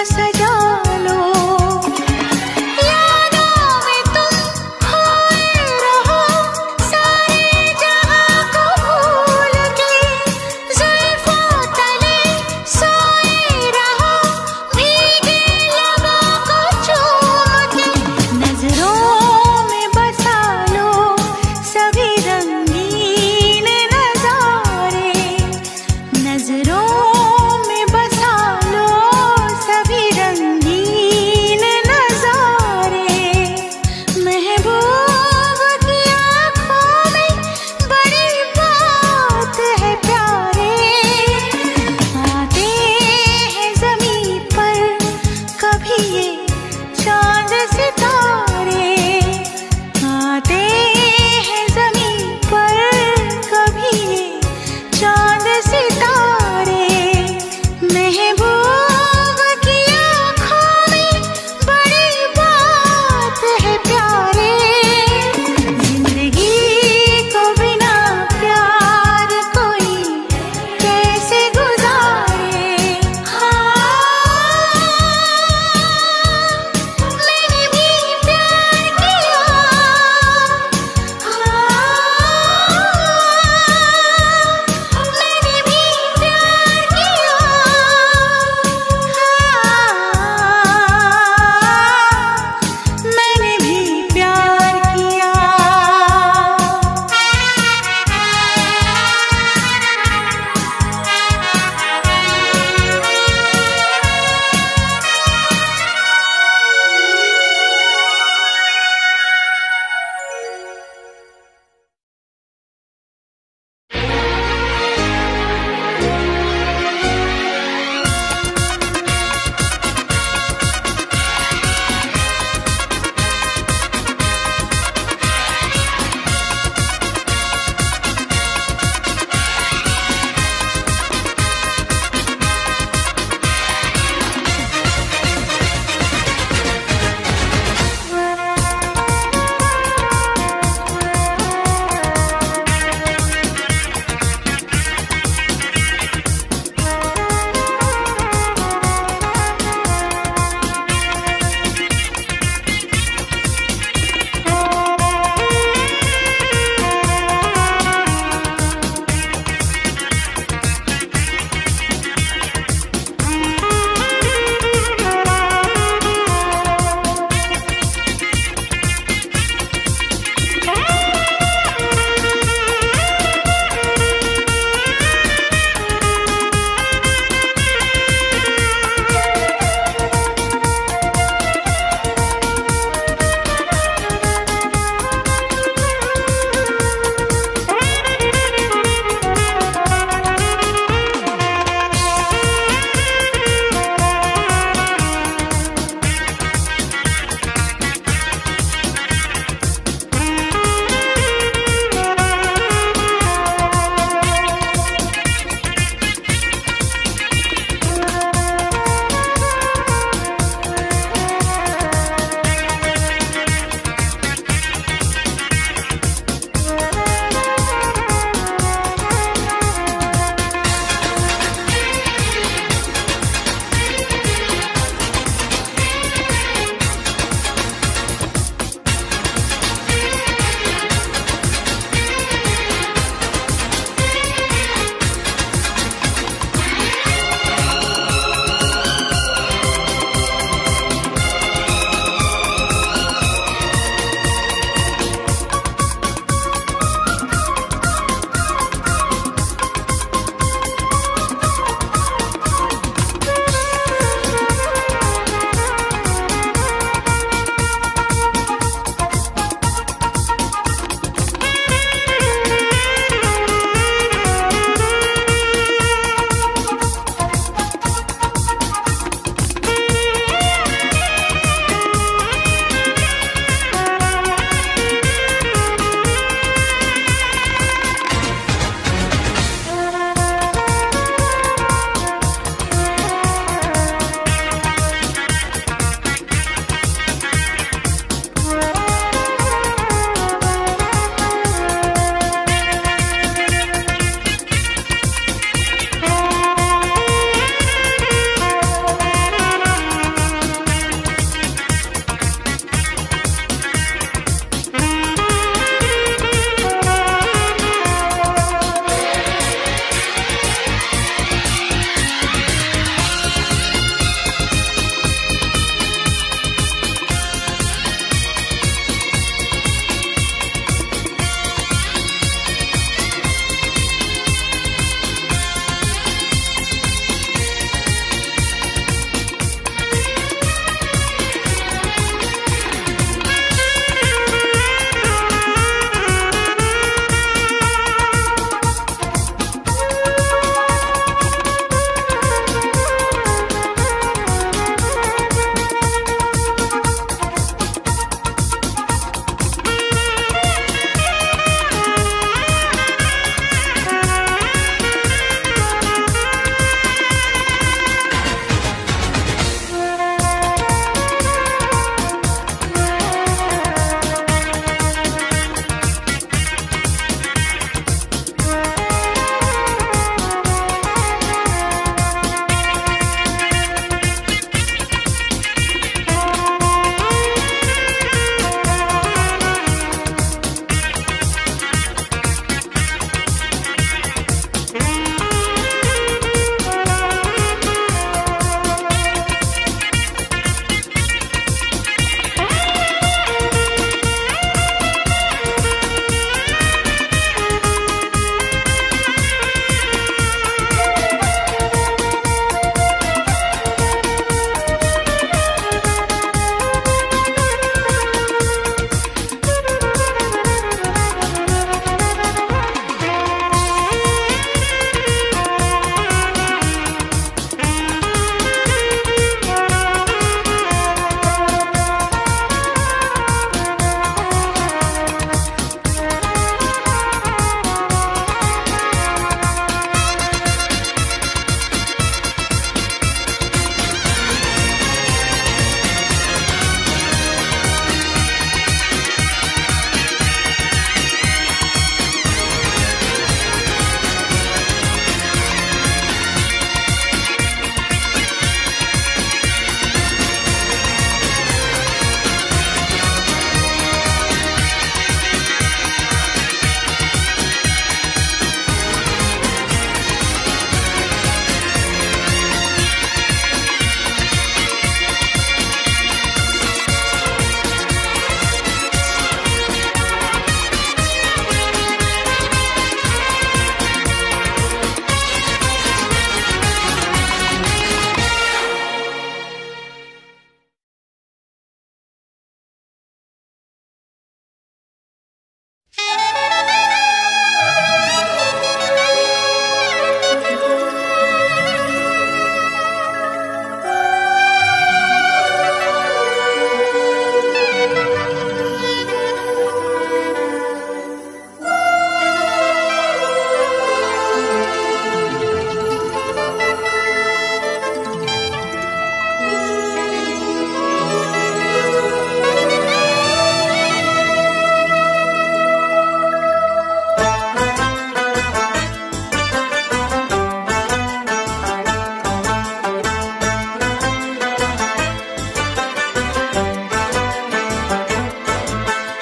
सजा लो। यादों में तुम खोए रहो सारे जहां को भूल के, जुल्फों तले सोए रहो भीगे लबों को चूम के। नजरों में बसा लो सभी रंगीन नजारे, नजरों में बसा लो सभी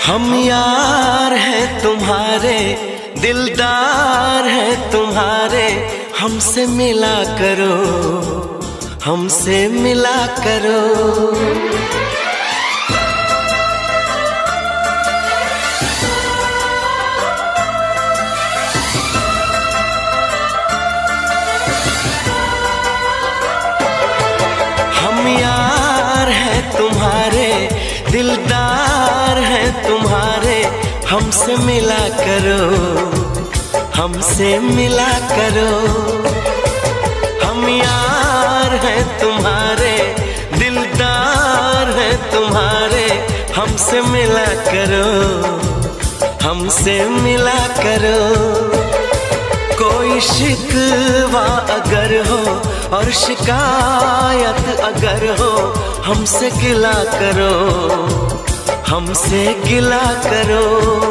हम यार हैं तुम्हारे, दिलदार हैं तुम्हारे, हमसे मिला करो, हमसे मिला करो। हम यार हैं तुम्हारे, दिलदार हैं तुम्हारे, हमसे मिला करो, हमसे मिला करो। हम यार हैं तुम्हारे, दिलदार हैं तुम्हारे, हमसे मिला करो, हमसे मिला करो। कोई शिकवा अगर हो और शिकायत अगर हो, हमसे गिला करो, हमसे गिला करो।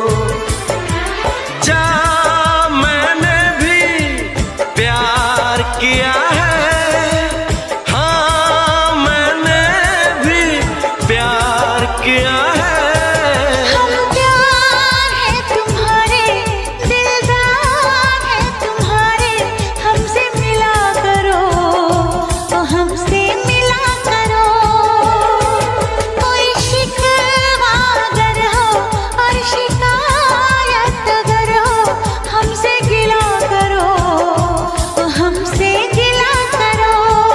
जा मैंने भी प्यार किया है, हाँ मैंने भी प्यार किया है। हम प्यार है तुम्हारे, दिलदार है तुम्हारे, हमसे मिला करो, हमसे मिला करो। कोई शिकवा अगर हो और शिकायत अगर हो, हमसे गिला करो, हमसे गिला करो।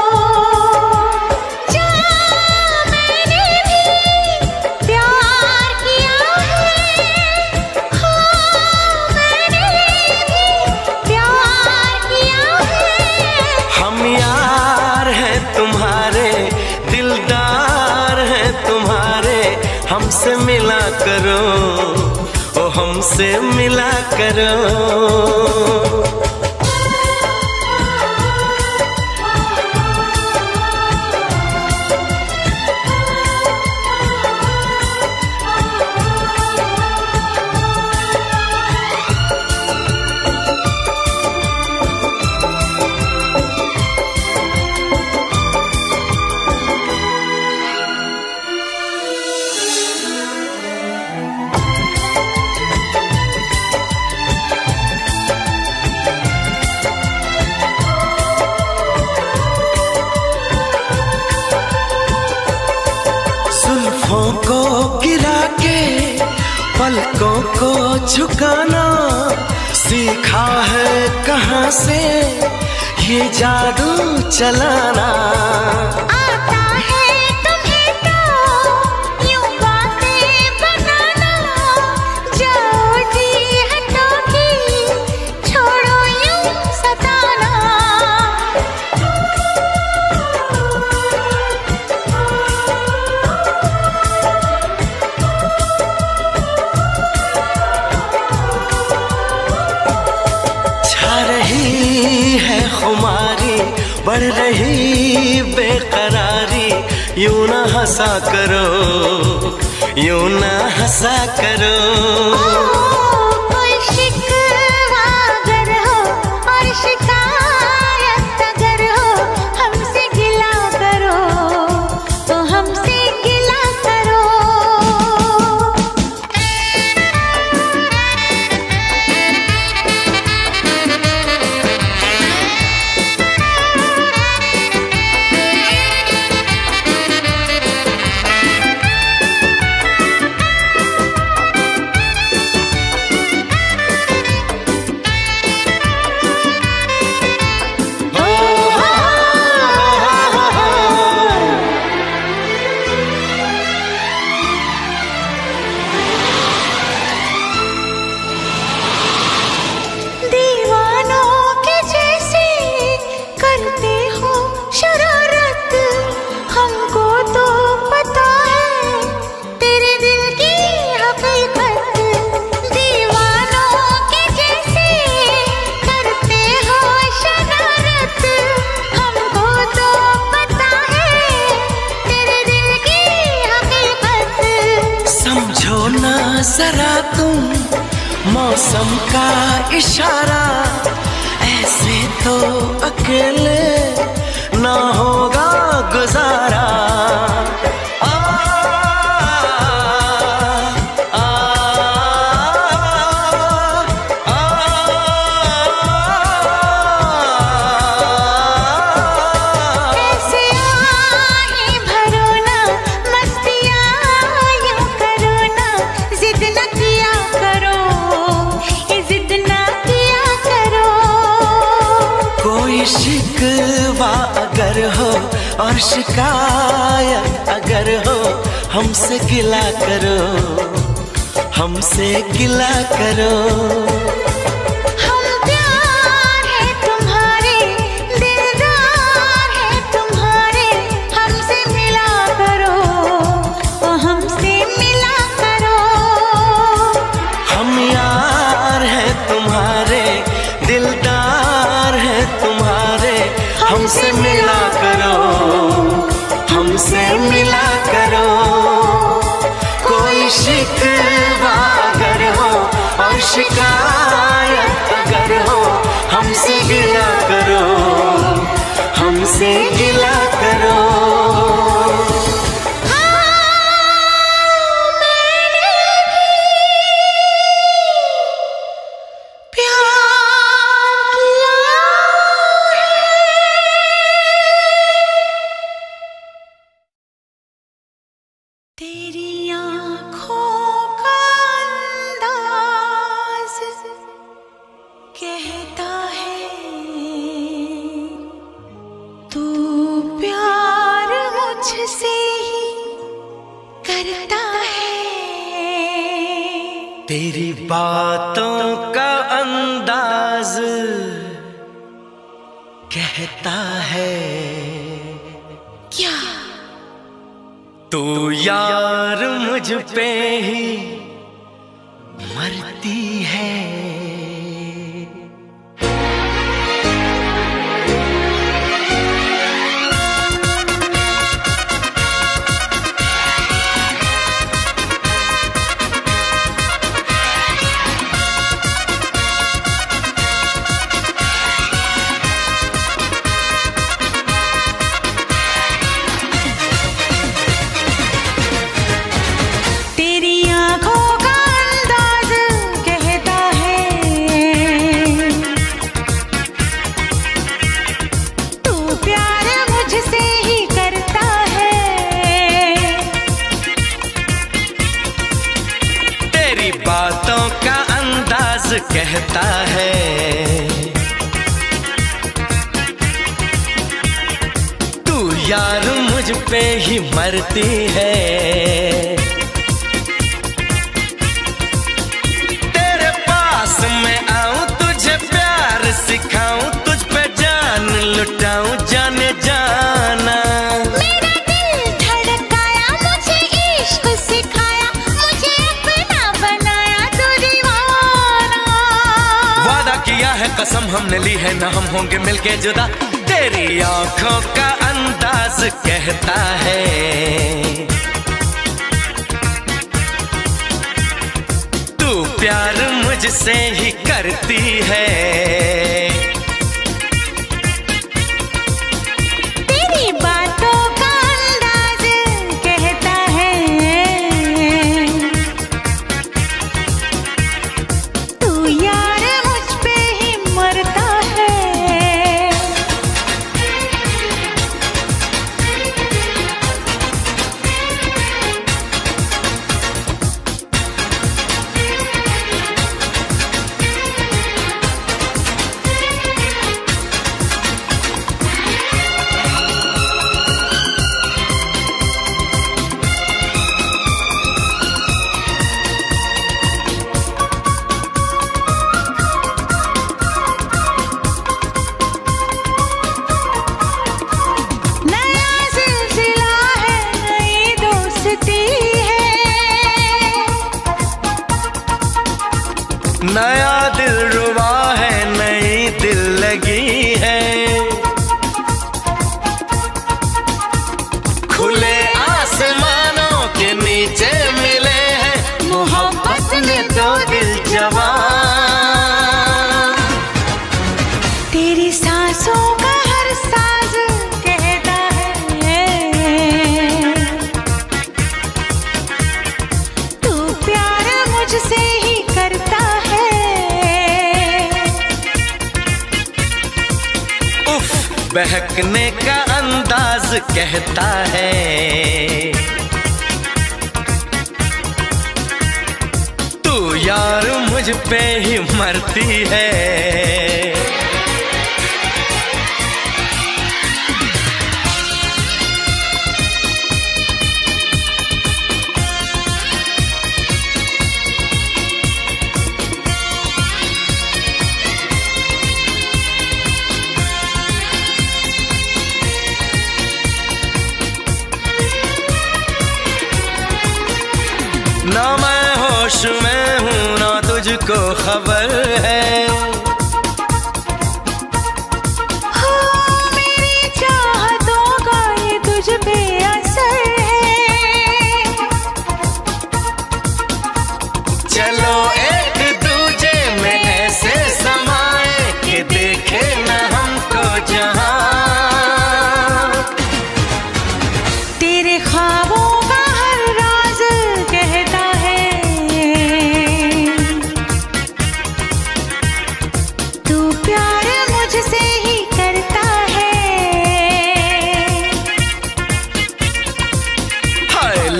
जा मैंने भी प्यार किया है, हाँ मैंने भी प्यार किया है। हम यार हैं तुम्हारे, दिलदार हैं तुम्हारे, हमसे मिला करो, ओ हमसे मिला करो। जुल्फों को गिरा के पलकों को झुकाना सीखा है कहाँ से ये जादू चलाना। आता है तुम्हें तो यूं बातें बनाना, जाओ जी हटोगी, छोड़ो यूं सताना। छा रही है खुमारी, बढ़ रही बेकरारी, यूं ना हंसा करो, यूं ना हंसा करो। कोई शिकवा अगर हो और शिकायत अगर हो, हमसे गिला करो, तो हमसे गिला करो। दीवानों के जैसे करते हो शरारत, हमको तो पता है तेरे दिल की हकीकत। दीवानों के जैसे करते हो शरारत, हमको तो पता है तेरे दिल की हकीकत। समझो ना जरा तुम मौसम का इशारा, ऐसे तो अकेले ना होगा गुजारा। आ, आ, और शिकायत अगर हो हमसे गिला करो, हमसे गिला करो। हम प्यार है तुम्हारे, दिलदार है तुम्हारे, हमसे मिला करो, हमसे मिला करो। हम यार है तुम्हारे, दिलदार है तुम्हारे, हमसे मिला करो, हमसे मिला करो। कोई शिकवा अगर हो और शिकायत अगर हो हमसे गिला करो, हमसे गिला करो। तेरी आँखों का अंदाज कहता है तू प्यार मुझसे ही करता है। तेरी बातों का अंदाज कहता है क्या तू यार मुझ पे ही मरती है। बातों का अंदाज कहता है तू यार मुझ पे ही मरती है। तेरे पास मैं आऊं तुझे प्यार सिखाऊं, तुझ पे जान लुटाऊं जाने जाना। मेरा दिल धड़काया मुझे इश्क सिखाया, मुझे अपना बनाया तू दीवाना। वादा किया है कसम हमने ली है ना हम होंगे मिलके जुदा। तेरी आंखों का अंदाज कहता है तू प्यार मुझसे ही करती है। तेरी बातों का अंदाज कहता है तू यार मुझ पे ही मरता है। नया दिल रुबा है नई दिल लगी है, खुले आसमानों के नीचे मिले हैं मोहब्बत में दो दिल जवान। तेरी सांसों का हर साज कहता है तू प्यार मुझसे ही करता है। बहकने का अंदाज कहता है तू यार मुझ पे ही मरती है।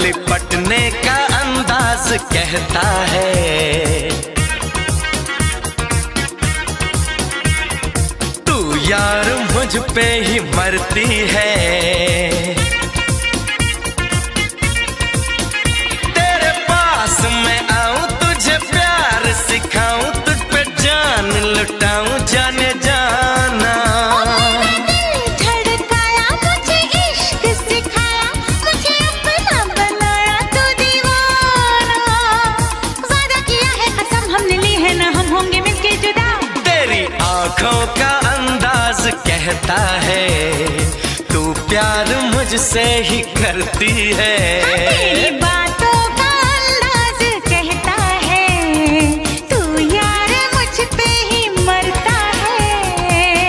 लिपटने का अंदाज कहता है। तू यार मुझ पे ही मरती है। तेरे पास मैं आऊं, तुझे प्यार सिखाऊं, तुझ पे जान लुटाऊं, जाने जाना। आँखों का अंदाज कहता है तू प्यार मुझसे ही करती है। तेरी बातों का अंदाज कहता है तू यार मुझ पे ही मरता है।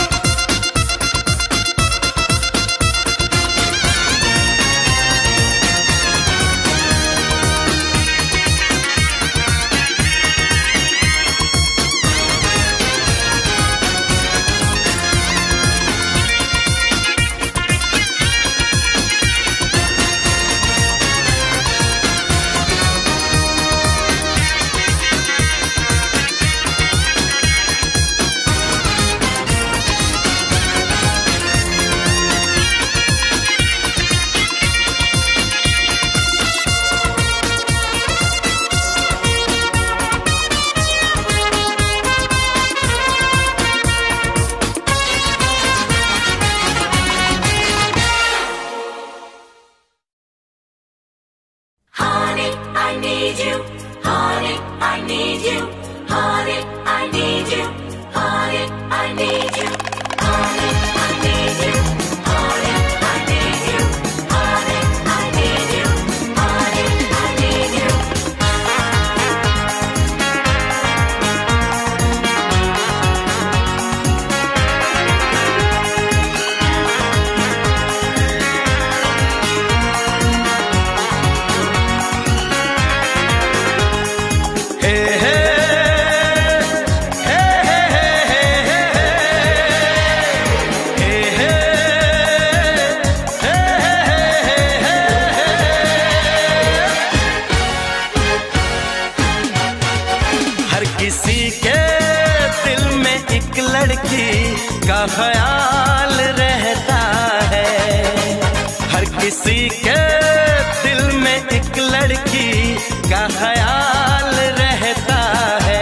का ख्याल रहता है। हर किसी के दिल में एक लड़की का ख्याल रहता है।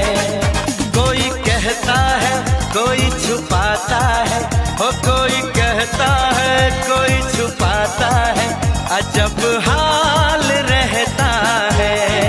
कोई कहता है कोई छुपाता है, हो कोई कहता है कोई छुपाता है, अजब हाल रहता है।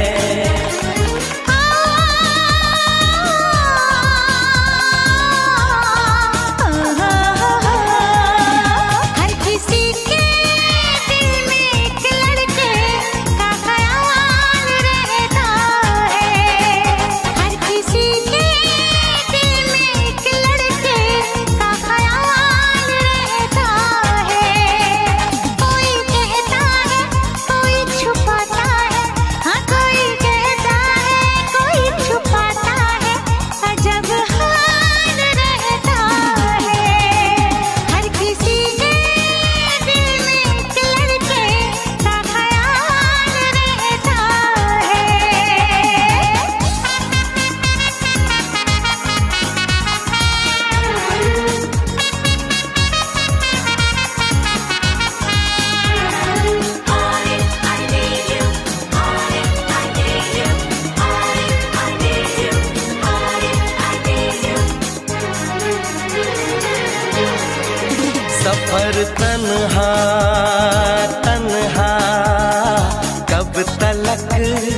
सफर तन्हा तन्हा कब तलक,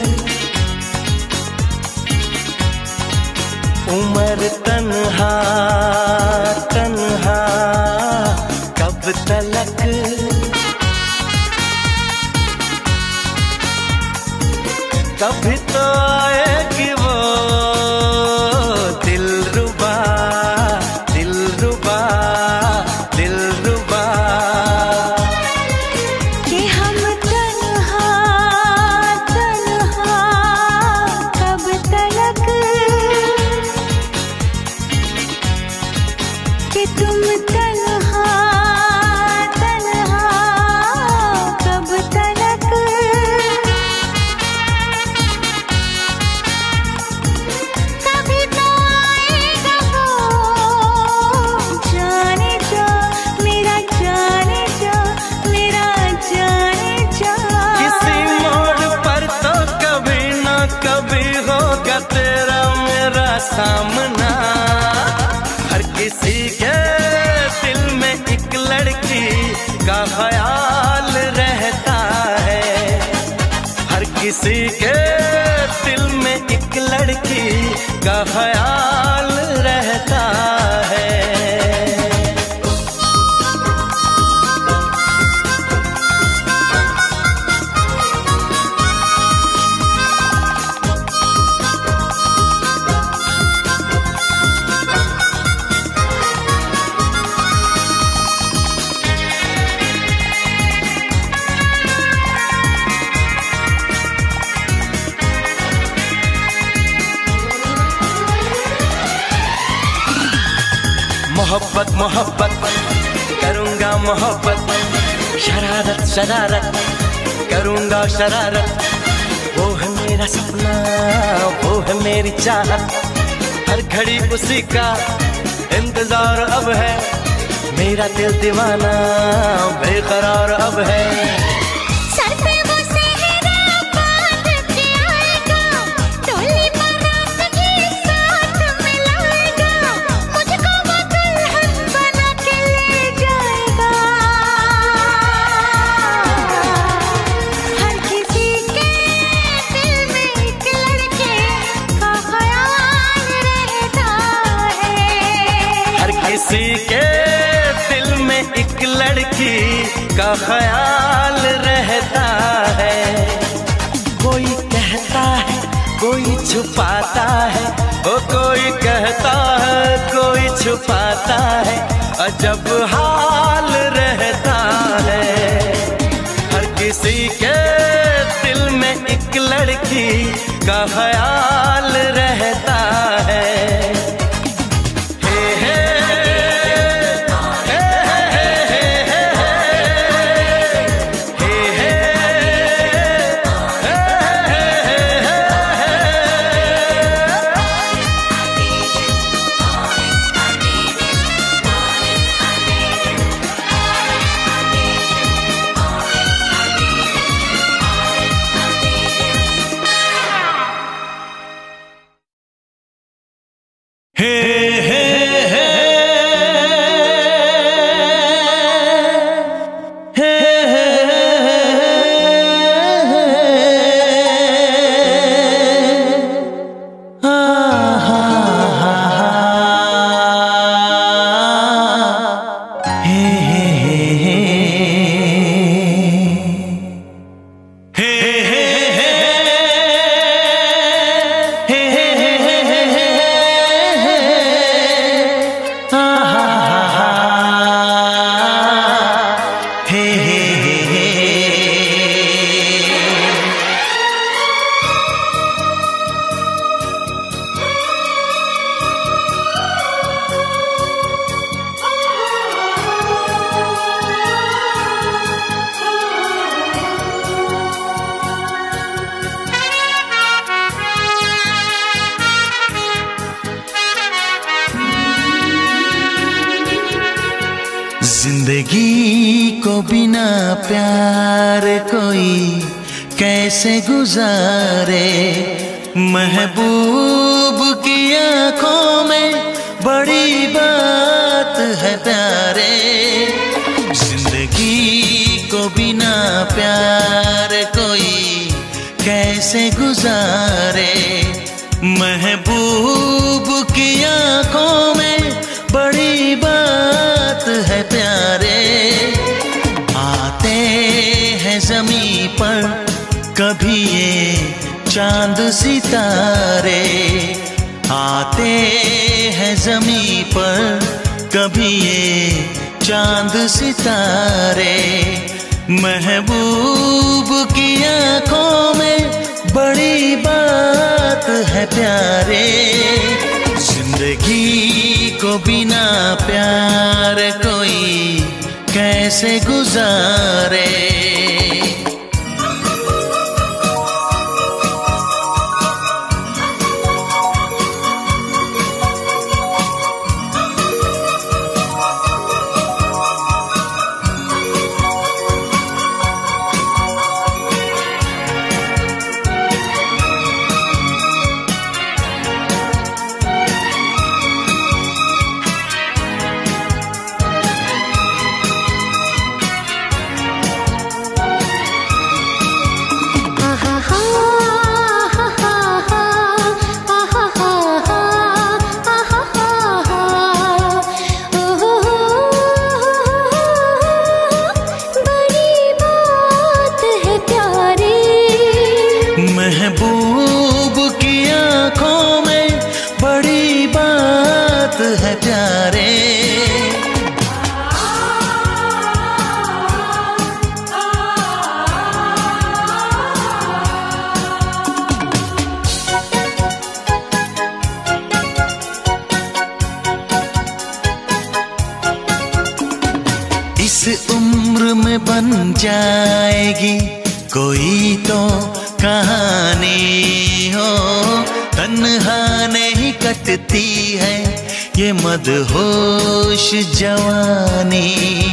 उम्र तन्हा तन्हा कब तलक। कभी तो आएगी वो दिलरुबा दिलरुबा दिलरुबा, कि हम तन्हा तन्हा कब तलक, कि तुम तन्हा तन्हा कब तलक। रहता है। हर किसी के दिल में एक लड़की का ख्याल रहता है। मोहब्बत मोहब्बत करूँगा मोहब्बत, शरारत शरारत करूँगा शरारत। वो है मेरा सपना, वो है मेरी चाहत, हर घड़ी उसी का इंतजार अब है। मेरा दिल दीवाना बेकरार अब है। सर पे वो सेहरा बांध के आएगा, डोली बारात के साथ मिलाएगा, मुझको वो दुल्हन बना के ले जाएगा। हर किसी के दिल में एक लड़के का ख्याल रहता है। हर किसी के दिल में एक लड़की का ख्याल रहता है। कोई कहता है कोई छुपाता है, ओ कोई कहता है कोई छुपाता है, अजब हाल रहता है। हर किसी के दिल में एक लड़की का ख्याल रहता है। जिंदगी को बिना प्यार कोई कैसे गुजारे, महबूब की आंखों में बड़ी बात है प्यारे। जिंदगी को बिना प्यार कोई कैसे गुजारे, महबूब की आंखों में बड़ी बात है प्यारे। आते हैं ज़मीं पर कभी ये चांद सितारे, आते हैं ज़मीं पर कभी ये चांद सितारे, महबूब की आंखों में बड़ी बात है प्यारे। जिंदगी को बिना प्यार कोई कैसे गुजारे। जाएगी कोई तो कहानी हो। तन्हा नहीं कटती है ये मदहोश जवानी।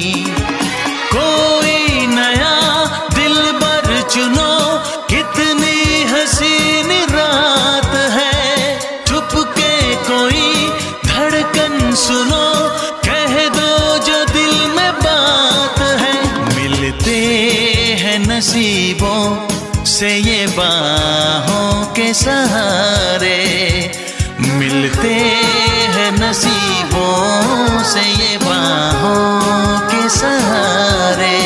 कोई नया दिलबर चुनो, कितनी हसीन रात है। चुपके कोई धड़कन सुनो, कह दो जो दिल में बात है। मिलते हैं नसीबों से ये बाहों के सहारे, मिलते हैं नसीबों से ये बाहों के सहारे।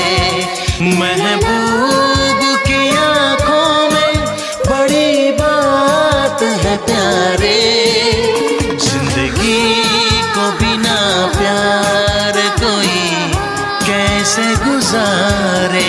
महबूब की आंखों में बड़ी बात है प्यारे, जिंदगी को बिना प्यार कोई कैसे गुजारे।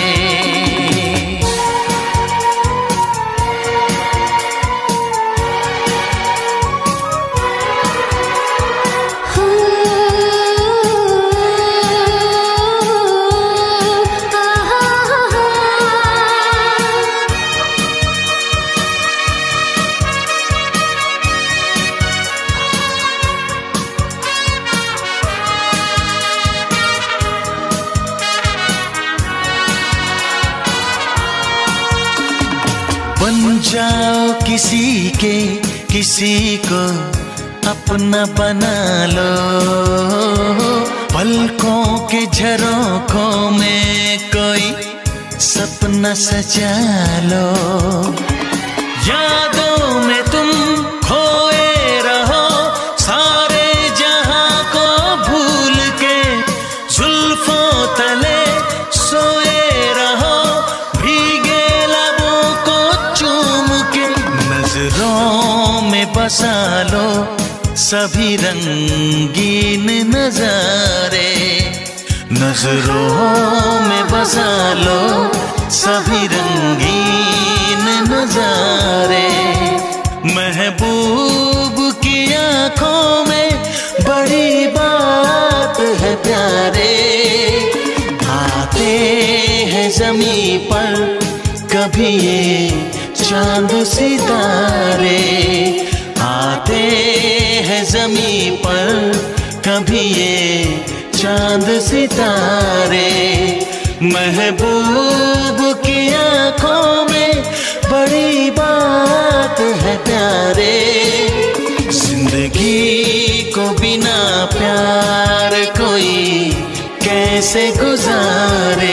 बन जाओ किसी के, किसी को अपना बना लो। पलकों के झरोखों में कोई सपना सजा लो। यादों में तुम खोए रहो, सारे जहां को भूल के। जुल्फों तले सोए रहो, भीगे लबों को चूम के। नजरों में बसा लो सभी रंगीन नजारे, नजरों में बसा लो सभी रंगीन नजारे। महबूब की आंखों में बड़ी बात है प्यारे, आते हैं ज़मीं पर कभी ये चांद सितारे। आते हैं ज़मीं पर कभी ये चांद सितारे। महबूब की आंखों में बड़ी बात है प्यारे, जिंदगी को बिना प्यार कोई कैसे गुजारे।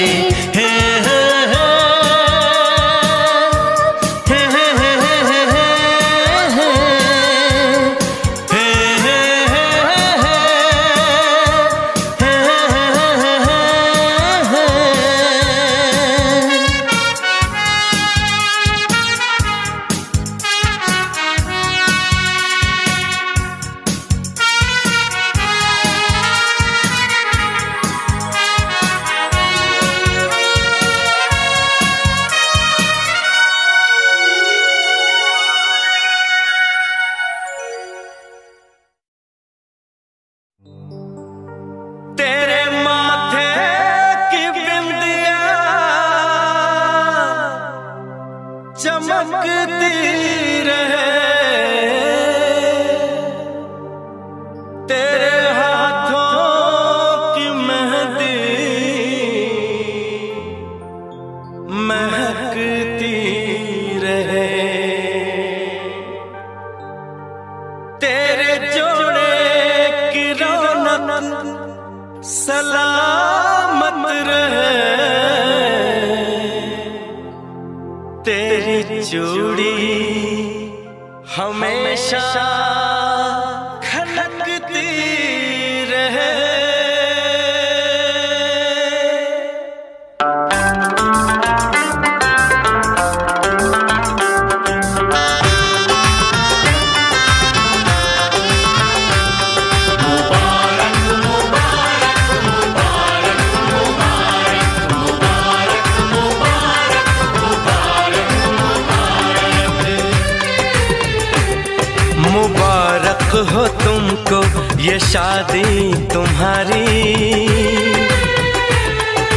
हो तुमको ये शादी तुम्हारी,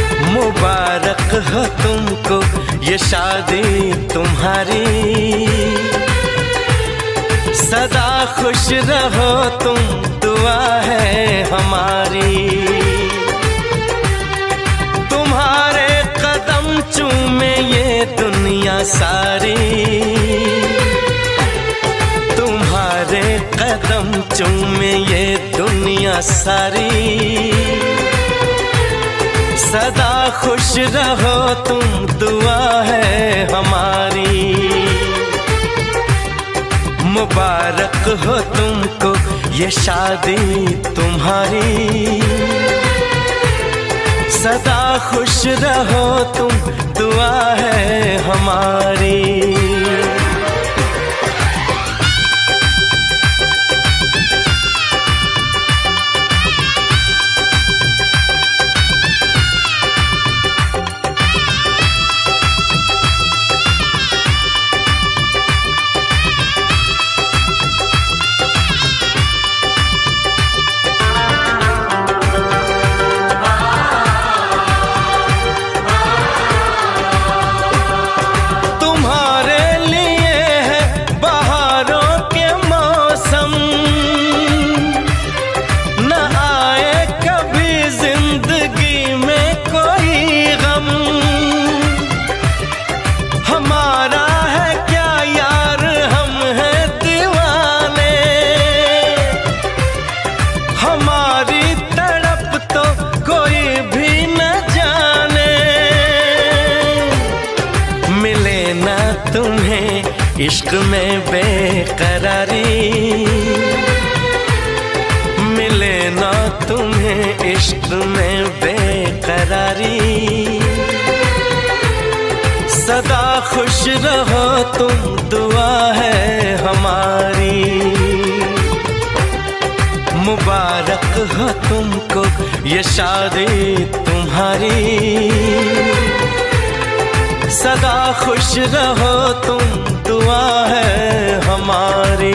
मुबारक हो तुमको ये शादी तुम्हारी, सदा खुश रहो तुम दुआ है हमारी। तुम्हारे कदम चूमे ये दुनिया सारी, तुम्हारे कदम चूमे ये दुनिया सारी, सदा खुश रहो तुम दुआ है हमारी। मुबारक हो तुमको ये शादी तुम्हारी, सदा खुश रहो तुम दुआ है हमारी। इश्क में बेकरारी मिले ना तुम्हें, इश्क में बेकरारी, सदा खुश रहो तुम दुआ है हमारी। मुबारक हो तुमको ये शादी तुम्हारी, सदा खुश रहो तुम दुआ है हमारी।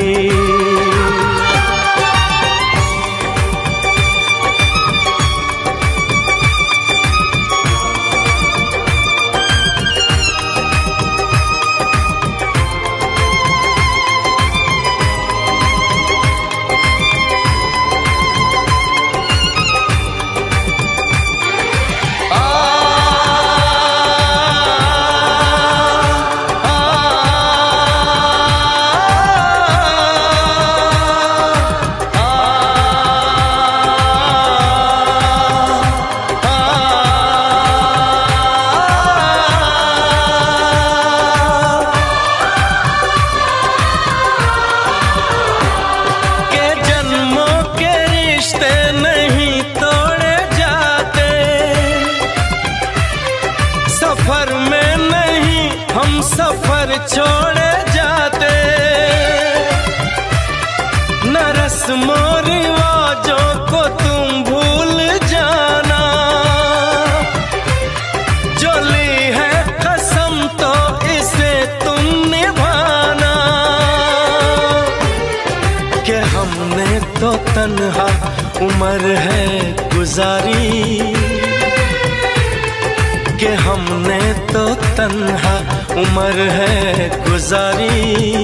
सफर में नहीं हम सफर छोड़े जाते, न रस्मों रिवाजों को तुम भूल जाना, जो ली है कसम तो इसे तुम निभाना। कि हमने तो तन्हा उम्र है गुजारी, कि हमने तो तन्हा उम्र है गुजारी,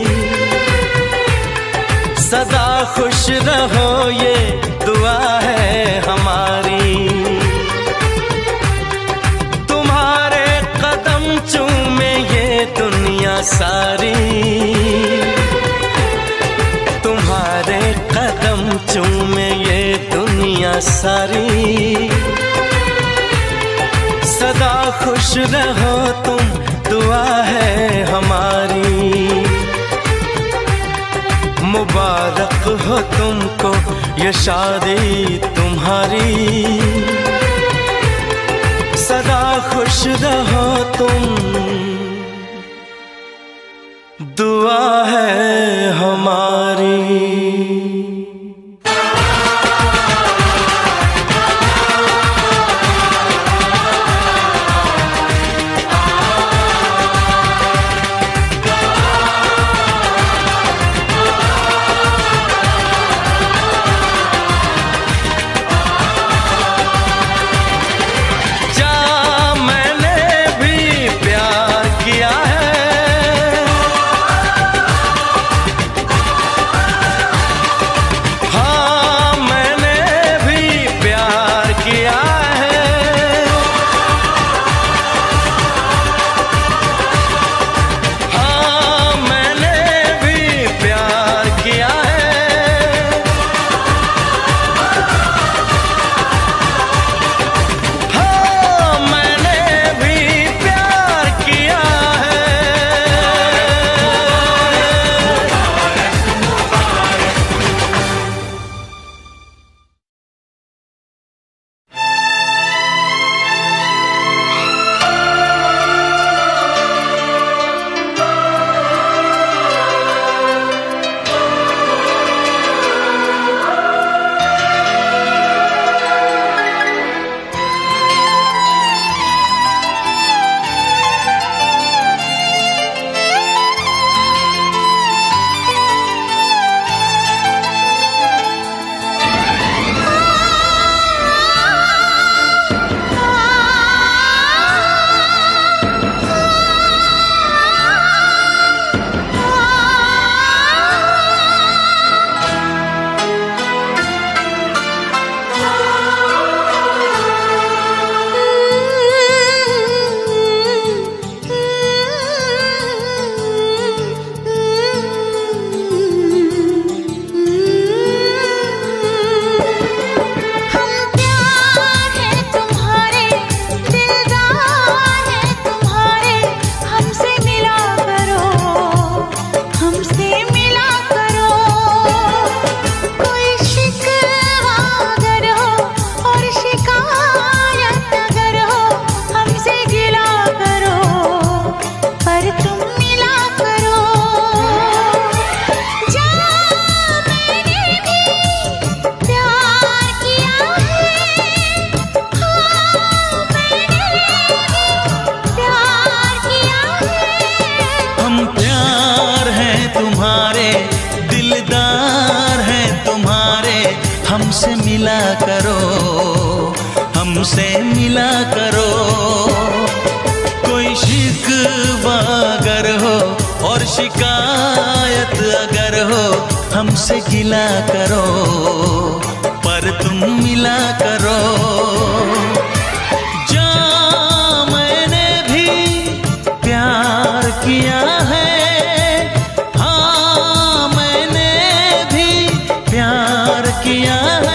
सदा खुश रहो ये दुआ है हमारी। तुम्हारे कदम चूमे ये दुनिया सारी, तुम्हारे कदम चूमे ये दुनिया सारी, सदा खुश रहो तुम दुआ है हमारी। मुबारक हो तुमको ये शादी तुम्हारी, सदा खुश रहो तुम दुआ है हमारी। हमसे मिला करो। कोई शिकवा अगर हो और शिकायत अगर हो, हमसे गिला करो, पर तुम मिला करो। जा मैंने भी प्यार किया है, हाँ मैंने भी प्यार किया है।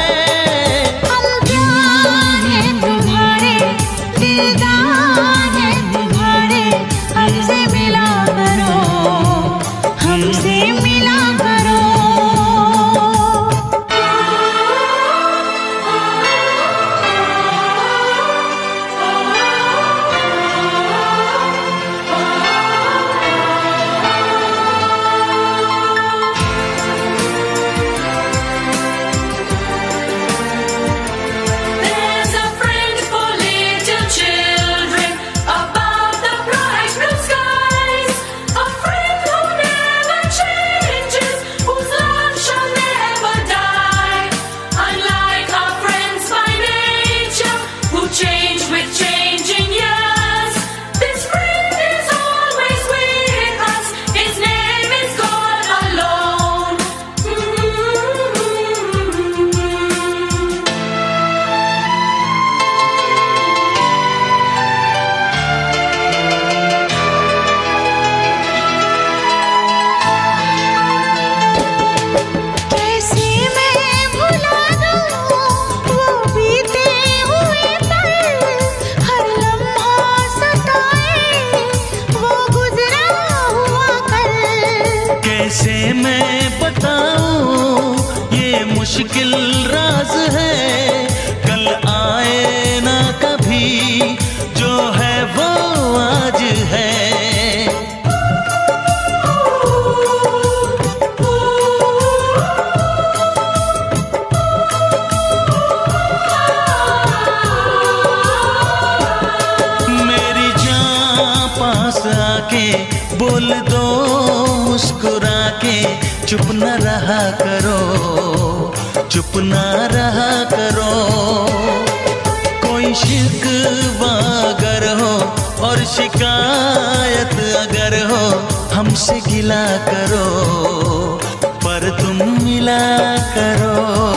कैसे मैं बताऊं ये मुश्किल राज है, कल आए ना कभी, जो है वो आज है। मेरी जान पास आके बोल दो मुस्कुरा के, चुप न रहा करो, चुप न रहा करो। कोई शिकवा अगर हो और शिकायत अगर हो, हमसे गिला करो, पर तुम मिला करो।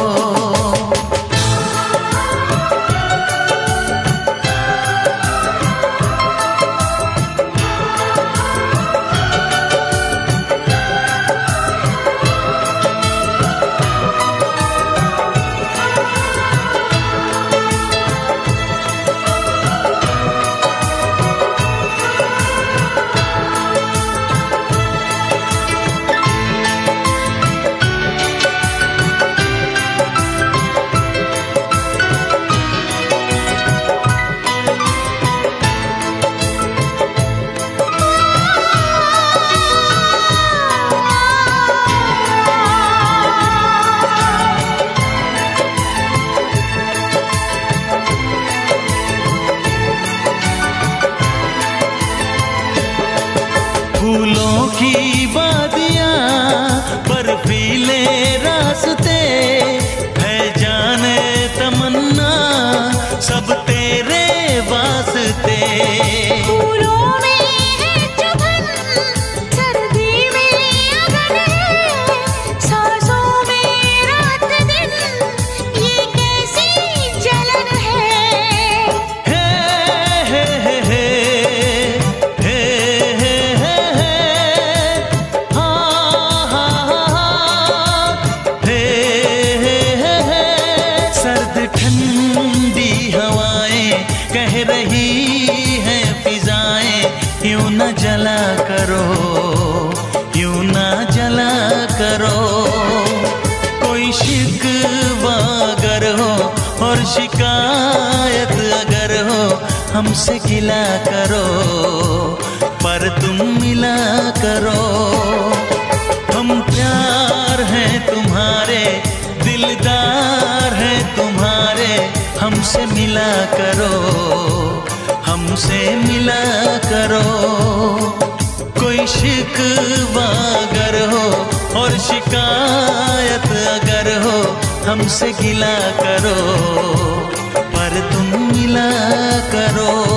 फूलों की वादियाँ बर्फीले रास्ते, है जाने तमन्ना सब तेरे वास्ते। फूलों में है चुभन, सर्दी में अगन है, सांसों में रात दिन, ये कैसी जलन है। ठंडी हवाएं कह रही हैं फिजाएं, यूं न जला करो, यूं न जला करो। कोई शिकवा अगर हो और शिकायत अगर हो, हमसे गिला करो, पर तुम मिला करो। हम प्यार हैं तुम्हारे, दिलदार हैं तुम्हारे, हमसे मिला करो, हमसे मिला करो। कोई शिकवा अगर हो और शिकायत अगर हो, हमसे गिला करो, पर पर तुम मिला करो।